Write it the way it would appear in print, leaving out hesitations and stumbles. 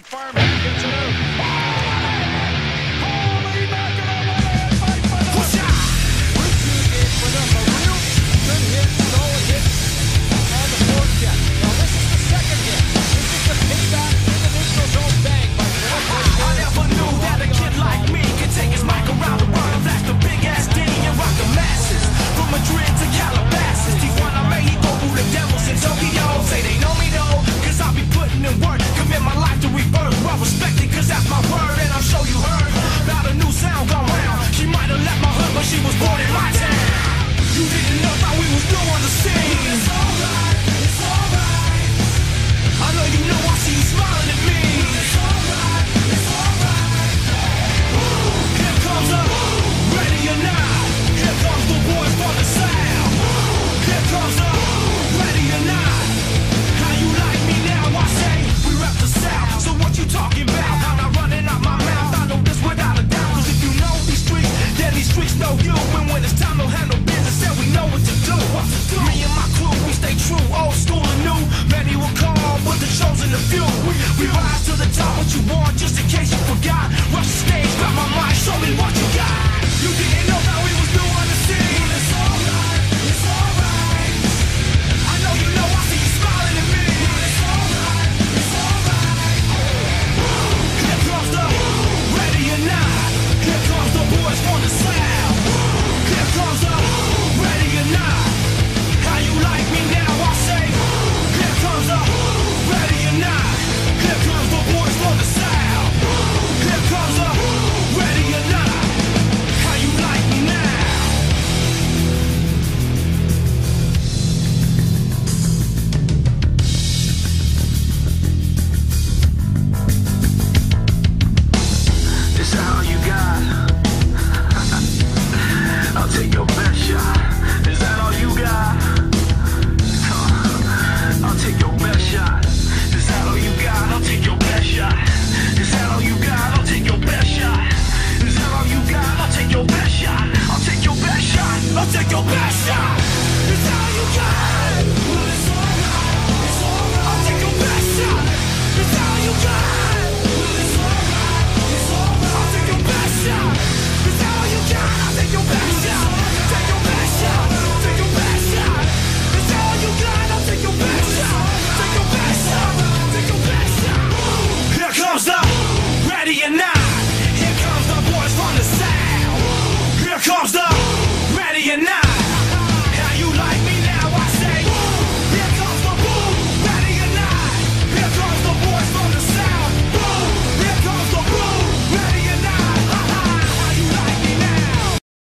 fireman gets it out. Holy mackerel, what a hit by Phaneuf! Bruce gave Phaneuf a real good hit, solid hit on the forecheck. Now this is the second hit. This is the payback in the neutral zone bang by Phaneuf. I never knew that a kid like me could take his mic around the world, flash the big ass D and rock the masses. From Madrid to Calabasas, Tijuana, Mexico, through the devils in Tokyo. Say they know me though, cause I be putting in work. Commit my life to rebirth, well respected cause that's my word. And I'm sure you heard about a new sound gone round. She might have left my hood but she was born in my town. You didn't know how we was new on the scene. It's alright, it's alright. I know you know I see you smiling at me. It's alright, it's alright. Here comes the ready or not. Here comes the boys from the south. Here comes the ready or not. How you like me now? I say we rep the south. So what you talking about? I'm not running out my mouth. I know this without a doubt. Cause if you know these streets, then these streets know you. And when it's time to handle business, then we know what to do. Me and my crew, we stay true, old school and new. Many will call, but the chosen the few. We rise to the top. What you want, just in case you forgot.